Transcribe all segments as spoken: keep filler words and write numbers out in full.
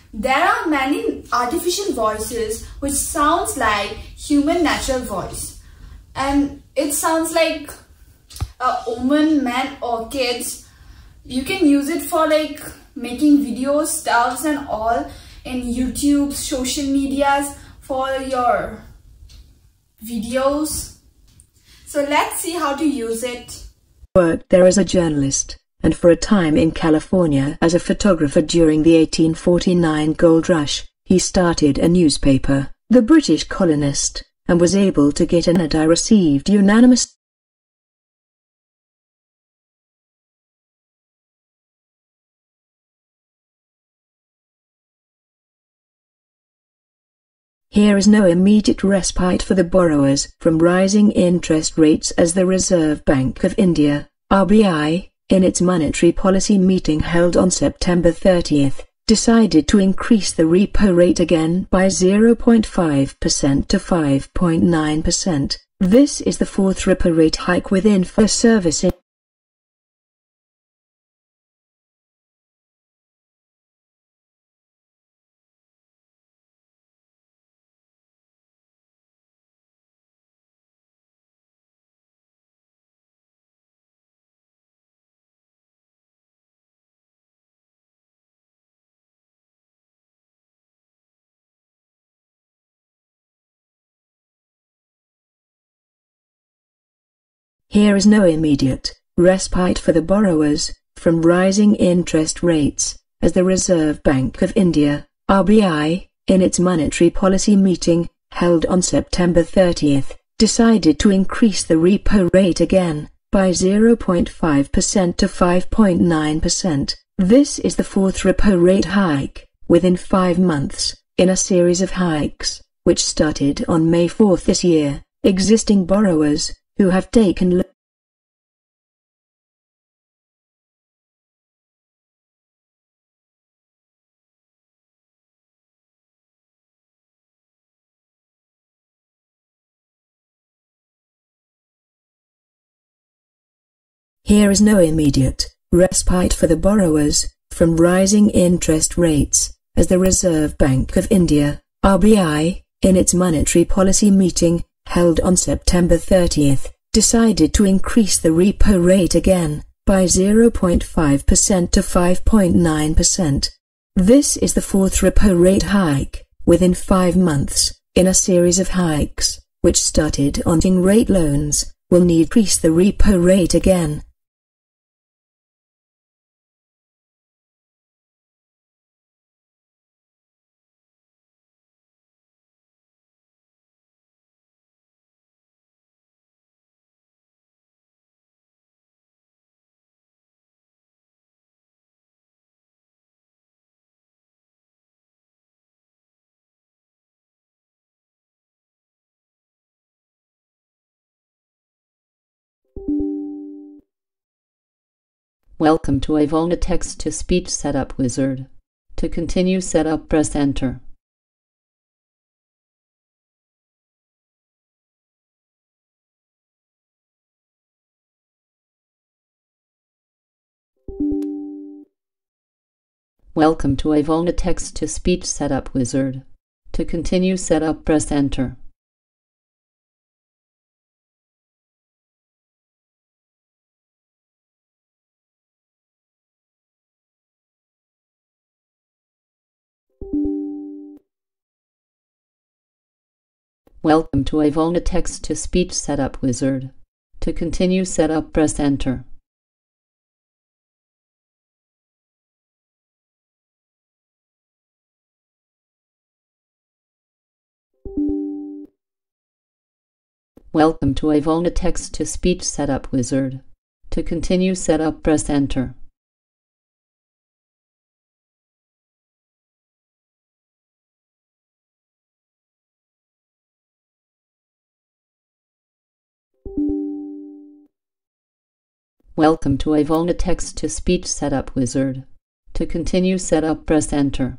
There are many artificial voices which sounds like human natural voice, and it sounds like a woman, man or kids. You can use it for like making videos, stuffs and all in YouTube, social medias for your videos. So let's see how to use it. Worked there as a journalist, and for a time in California as a photographer during the eighteen forty-nine gold rush. He started a newspaper, The British Colonist, and was able to get an ad I received unanimous. Here is no immediate respite for the borrowers from rising interest rates as the Reserve Bank of India, R B I, in its monetary policy meeting held on September thirtieth, decided to increase the repo rate again by zero point five percent to five point nine percent. This is the fourth repo rate hike within four service in Here is no immediate respite for the borrowers from rising interest rates as the Reserve Bank of India, R B I, in its monetary policy meeting held on September thirtieth, decided to increase the repo rate again by zero point five percent to five point nine percent. This is the fourth repo rate hike within five months in a series of hikes which started on May fourth this year. Existing borrowers who have taken lo- Here is no immediate respite for the borrowers from rising interest rates as the Reserve Bank of India, R B I, in its monetary policy meeting held on September thirtieth, decided to increase the repo rate again by zero point five percent to five point nine percent. This is the fourth repo rate hike within five months in a series of hikes which started on floating rate loans will need to increase the repo rate again. Welcome to Ivona Text-to-Speech Setup Wizard. To continue setup, press Enter. Welcome to Ivona Text-to-Speech Setup Wizard. To continue setup, press Enter. Welcome to Ivona Text-to-Speech Setup Wizard. To continue setup, press Enter. Welcome to Ivona Text-to-Speech Setup Wizard. To continue setup, press Enter. Welcome to Ivona Text-to-Speech Setup Wizard. To continue setup, press Enter.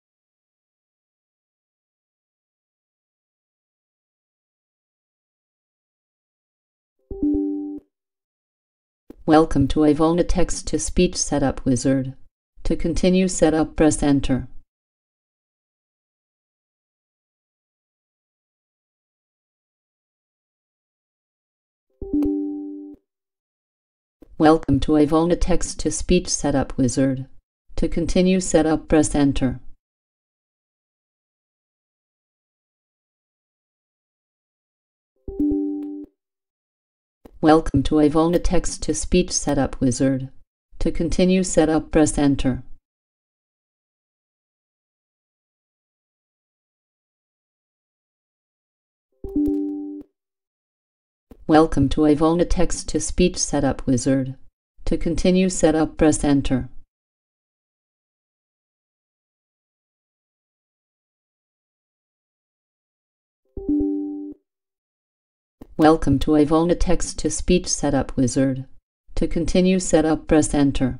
Welcome to Ivona Text-to-Speech Setup Wizard. To continue setup, press Enter. Welcome to Ivona Text-to-Speech Setup Wizard. To continue setup, press Enter. Welcome to Ivona Text-to-Speech Setup Wizard. To continue setup, press Enter. Welcome to Ivona Text-to-Speech Setup Wizard. To continue setup, press Enter. Welcome to Ivona Text-to-Speech Setup Wizard. To continue setup, press Enter.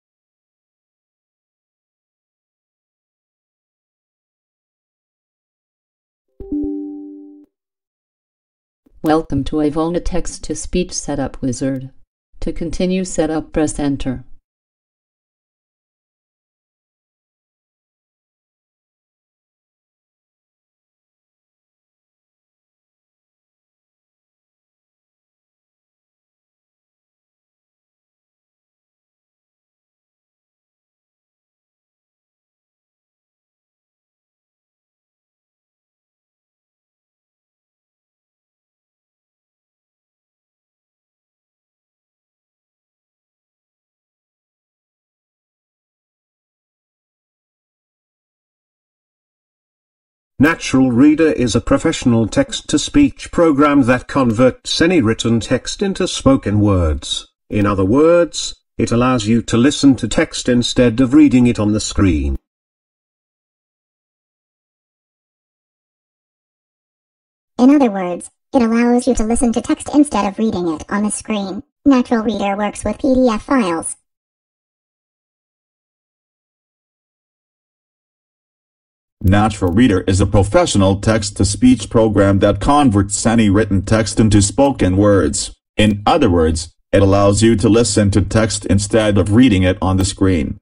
Welcome to Ivona Text-to-Speech Setup Wizard. To continue setup, press Enter. Natural Reader is a professional text-to-speech program that converts any written text into spoken words. In other words, it allows you to listen to text instead of reading it on the screen. In other words, it allows you to listen to text instead of reading it on the screen. Natural Reader works with P D F files. Natural Reader is a professional text-to-speech program that converts any written text into spoken words. In other words, it allows you to listen to text instead of reading it on the screen.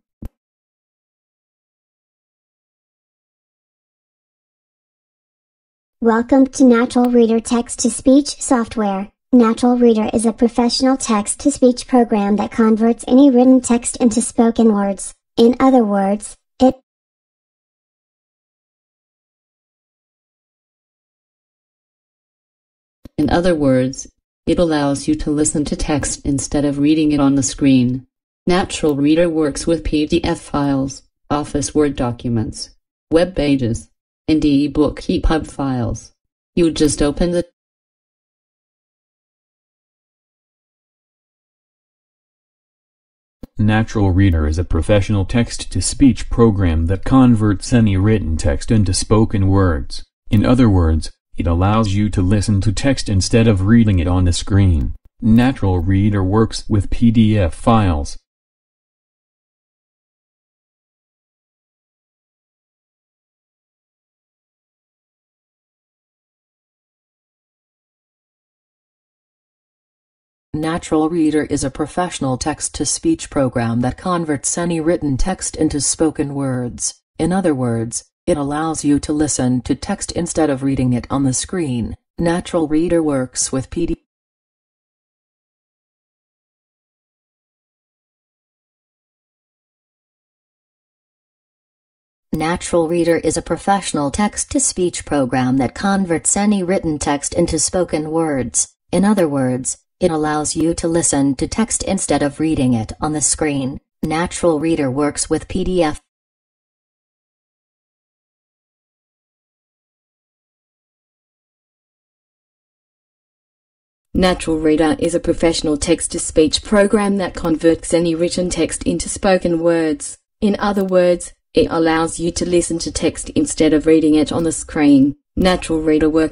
Welcome to Natural Reader text-to-speech software. Natural Reader is a professional text-to-speech program that converts any written text into spoken words. In other words, it In other words, it allows you to listen to text instead of reading it on the screen. Natural Reader works with P D F files, Office Word documents, web pages, and ebook E P U B files. You just open the Natural Reader is a professional text-to-speech program that converts any written text into spoken words. In other words, it allows you to listen to text instead of reading it on the screen. Natural Reader works with P D F files. Natural Reader is a professional text-to-speech program that converts any written text into spoken words. In other words, it allows you to listen to text instead of reading it on the screen. Natural Reader works with P D F. Natural Reader is a professional text-to-speech program that converts any written text into spoken words. In other words, it allows you to listen to text instead of reading it on the screen. Natural Reader works with P D F. Natural Reader is a professional text-to-speech program that converts any written text into spoken words. In other words, it allows you to listen to text instead of reading it on the screen. Natural Reader works.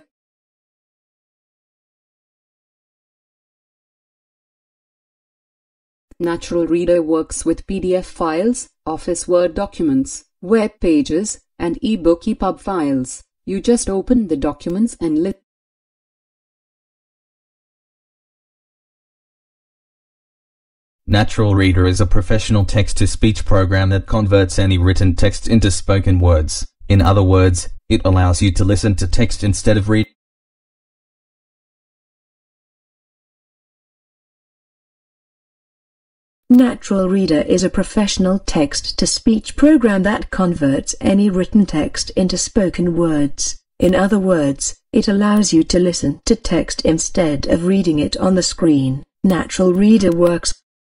Natural Reader works with P D F files, Office Word documents, web pages, and ebook E P U B files. You just open the documents and listen. Natural Reader is a professional text-to-speech program that converts any written text into spoken words. In other words, it allows you to listen to text instead of read. Natural Reader is a professional text-to-speech program that converts any written text into spoken words. In other words, it allows you to listen to text instead of reading it on the screen. Natural Reader works.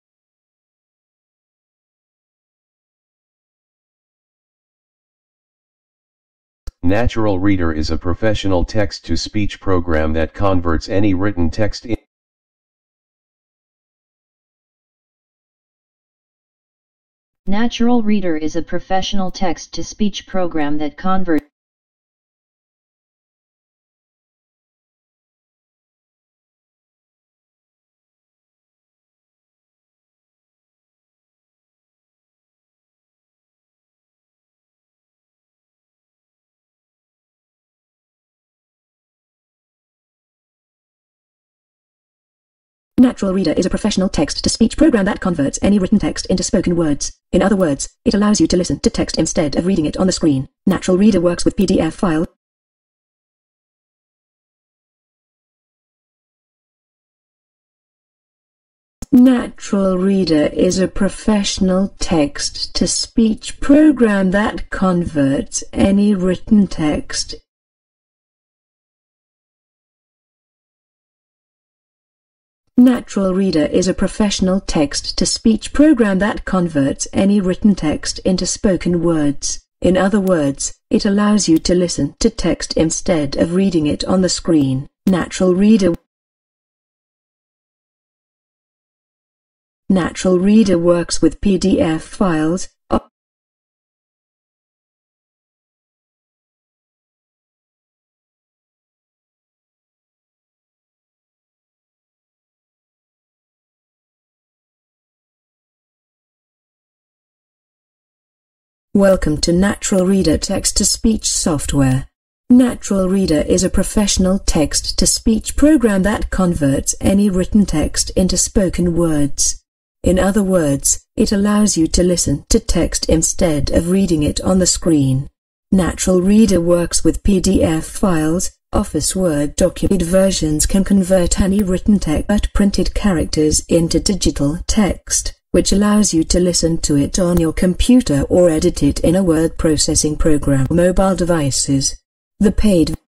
Natural Reader is a professional text-to-speech program that converts any written text in Natural Reader is a professional text-to-speech program that converts Natural Reader is a professional text-to-speech program that converts any written text into spoken words. In other words, it allows you to listen to text instead of reading it on the screen. Natural Reader works with P D F file. Natural Reader is a professional text-to-speech program that converts any written text Natural Reader is a professional text-to-speech program that converts any written text into spoken words. In other words, it allows you to listen to text instead of reading it on the screen. Natural Reader Natural Reader works with P D F files. Welcome to Natural Reader text-to-speech software. Natural Reader is a professional text-to-speech program that converts any written text into spoken words. In other words, it allows you to listen to text instead of reading it on the screen. Natural Reader works with P D F files. Office Word document versions can convert any written text but printed characters into digital text, which allows you to listen to it on your computer or edit it in a word processing program. Mobile devices. The paid